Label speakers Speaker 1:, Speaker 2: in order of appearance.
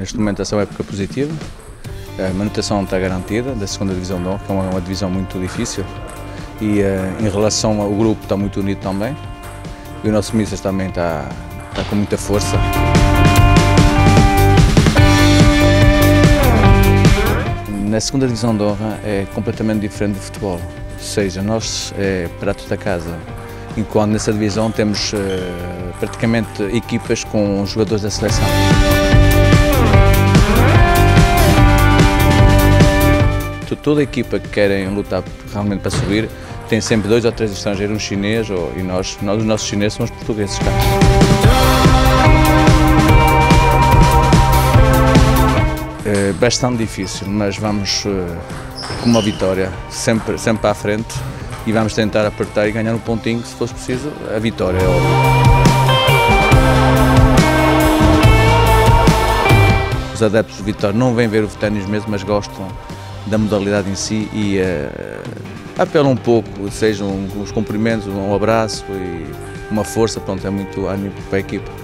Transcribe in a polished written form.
Speaker 1: Neste momento essa é uma época positiva, a manutenção está garantida da segunda divisão de honra, que é uma divisão muito difícil, e em relação ao grupo está muito unido também, e o nosso míster também está com muita força. Na segunda divisão de honra é completamente diferente do futebol, ou seja, nós é prato da casa, enquanto nessa divisão temos praticamente equipas com jogadores da seleção. Toda a equipa que querem lutar realmente para subir tem sempre 2 ou 3 estrangeiros, um chinês e nós os nossos chineses são os portugueses cá. É bastante difícil, mas vamos com uma vitória sempre à frente e vamos tentar apertar e ganhar um pontinho, se fosse preciso, a vitória é óbvio. Os adeptos do Vitória não vêm ver o ténis mesmo, mas gostam da modalidade em si e apelam um pouco, sejam os cumprimentos, um abraço e uma força, pronto, é muito ânimo para a equipa.